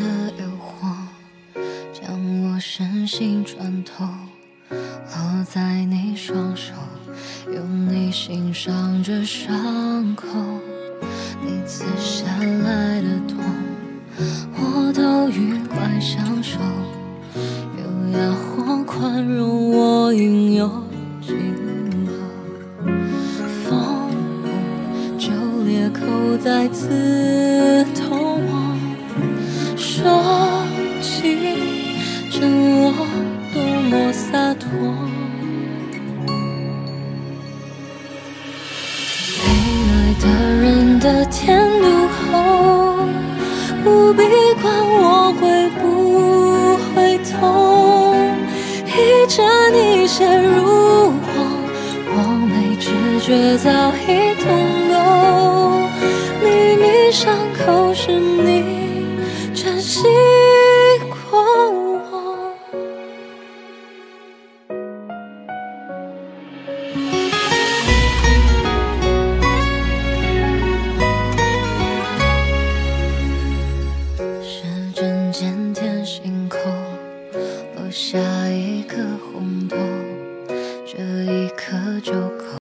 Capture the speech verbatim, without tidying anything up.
诱惑，将我身心穿透，落在你双手，用你欣赏着伤口。你刺下来的痛，我都愉快享受，优雅或宽容，我应有尽头。风就裂口再刺痛我，说起真我多么洒脱。被爱的人的甜度后，不必管我会不会痛，一针一线如簧，我没知觉早已通够，明明伤口是你